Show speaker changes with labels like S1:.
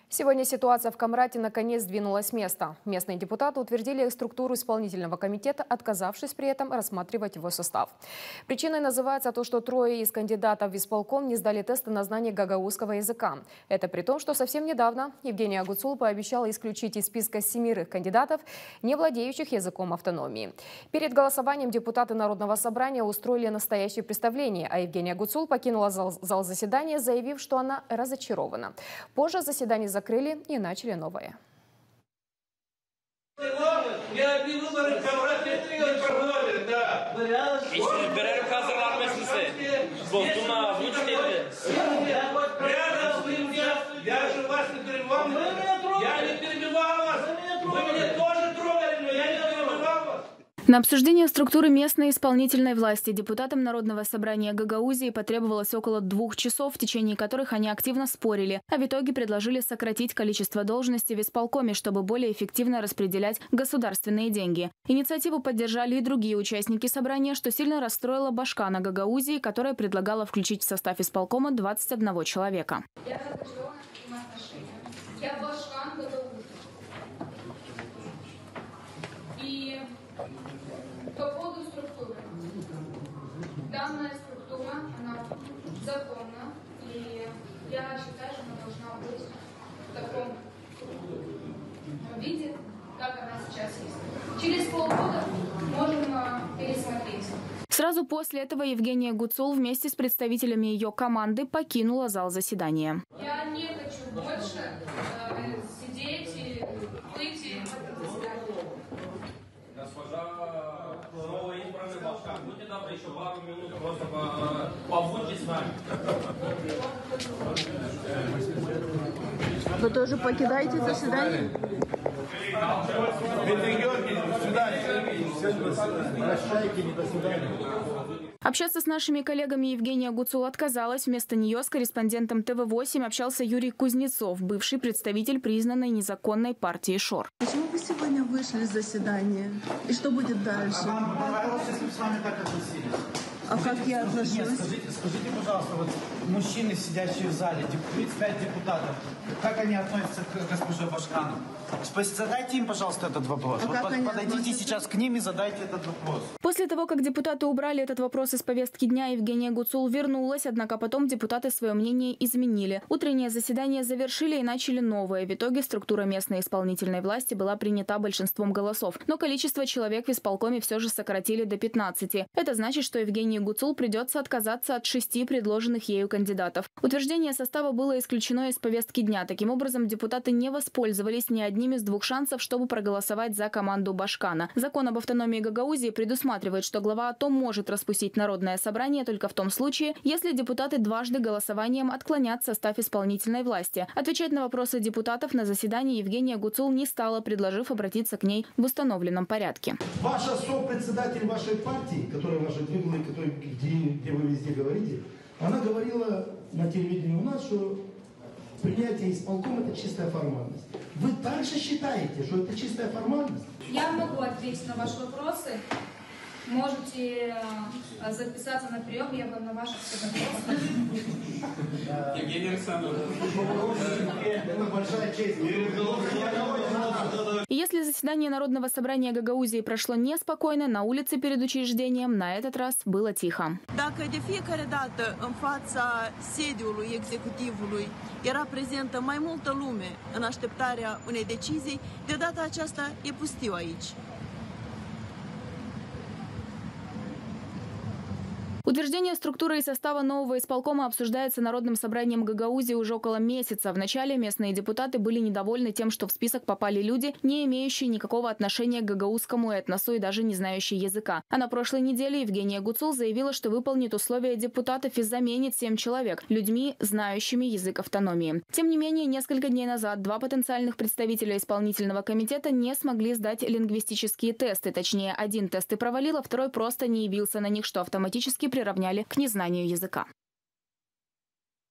S1: Сегодня ситуация в Камрате наконец сдвинулась с места. Местные депутаты утвердили структуру исполнительного комитета, отказавшись при этом рассматривать его состав. Причиной называется то, что трое из кандидатов в исполком не сдали тесты на знание гагаузского языка. Это при том, что совсем недавно Евгения Гуцул пообещала исключить из списка 7 кандидатов, не владеющих языком автономии. Перед голосованием депутаты Народного собрания устроили настоящее представление, а Евгения Гуцул покинула зал заседания, заявив, что она разочарована. Позже заседание закрыли и начали новое.
S2: Я же вас не перебивал. Я не перебивал вас. Вы меня тоже трогали, но я не перебивал вас.
S3: На обсуждение структуры местной исполнительной власти депутатам Народного собрания Гагаузии потребовалось около 2 часов, в течение которых они активно спорили, а в итоге предложили сократить количество должностей в исполкоме, чтобы более эффективно распределять государственные деньги. Инициативу поддержали и другие участники собрания, что сильно расстроило Башкана Гагаузии, которая предлагала включить в состав исполкома 21 человека.
S4: Я Башкан Гагаузии. И по поводу структуры. Данная структура, она законна, и я считаю, что она должна быть в таком виде, как она сейчас есть. Через полгода можем пересмотреть.
S3: Сразу после этого Евгения Гуцул вместе с представителями ее команды покинула зал заседания.
S4: Я не хочу больше сидеть и выйти от заседания.
S2: Госпожа новоизбранный Башкан, будьте добры, еще пару минут просто побудьте с нами.
S5: Вы тоже покидаете заседание?
S3: Общаться с нашими коллегами Евгения Гуцул отказалась. Вместо нее с корреспондентом ТВ-8 общался Юрий Кузнецов, бывший представитель признанной незаконной партии ШОР.
S5: Почему вы сегодня вышли из заседания? И что будет дальше?
S6: Вам понравилось, если бы с вами так относились?
S5: А как я отношусь?
S6: Нет, скажите, пожалуйста, вот мужчины, сидящие в зале, 35 депутатов, как они относятся к госпоже Башкану? Задайте им, пожалуйста, этот вопрос. Вот подойдите сейчас к ним и задайте этот вопрос.
S3: После того, как депутаты убрали этот вопрос из повестки дня, Евгения Гуцул вернулась, однако потом депутаты свое мнение изменили. Утреннее заседание завершили и начали новое. В итоге структура местной исполнительной власти была принята большинством голосов. Но количество человек в исполкоме все же сократили до 15. Это значит, что Евгении Гуцул придется отказаться от 6 предложенных ею кандидатов. Утверждение состава было исключено из повестки дня. Таким образом, депутаты не воспользовались ни одним из 2 шансов, чтобы проголосовать за команду Башкана. Закон об автономии Гагаузии предусматривает, что глава АТО может распустить Народное собрание только в том случае, если депутаты дважды голосованием отклонят состав исполнительной власти. Отвечать на вопросы депутатов на заседании Евгения Гуцул не стала, предложив обратиться к ней в установленном порядке.
S7: Ваша сопредседатель вашей партии, которая ваша двигалась, где вы везде говорите, она говорила на телевидении у нас, что принятие исполкома – это чистая формальность. Вы также считаете, что это чистая формальность?
S4: Я могу ответить на ваши вопросы. Можете записаться на прием, я вам на ваши все вопросы.
S2: Евгений Александрович.
S7: Это большая честь.
S3: И если заседание Народного собрания Гагаузии прошло неспокойно, на улице перед учреждением на этот раз было tихо.
S5: Dacă de fiecare dată în fața sediului executivului era prezentă mai multă lume în așteptarea unei decizii, de data aceasta e pustiu aici.
S3: Утверждение структуры и состава нового исполкома обсуждается Народным собранием Гагаузии уже около месяца. Вначале местные депутаты были недовольны тем, что в список попали люди, не имеющие никакого отношения к гагаузскому этносу и даже не знающие языка. А на прошлой неделе Евгения Гуцул заявила, что выполнит условия депутатов и заменит 7 человек людьми, знающими язык автономии. Тем не менее, несколько дней назад 2 потенциальных представителя исполнительного комитета не смогли сдать лингвистические тесты. Точнее, один тест и провалил, а второй просто не явился на них, что автоматически приравняли к незнанию языка.